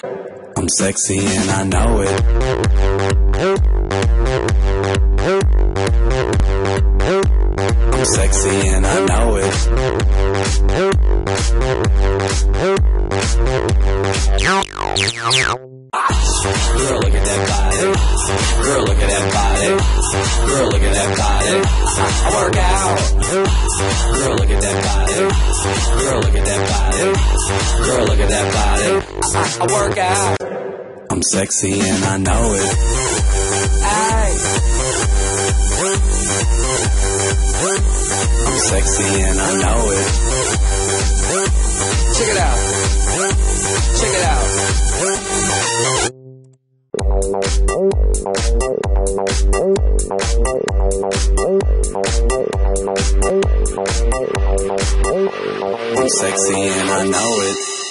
I'm sexy and I know it. I'm sexy and I know it. Girl, look at that body. Girl, look at that body. Girl, look at that body. I work out. Girl, look at that body. Girl, look at that body. Girl, look at that body. I work out. I'm sexy and I know it. Aye. I'm sexy and I know it. Check it out. Check it out. I'm sexy and I know it.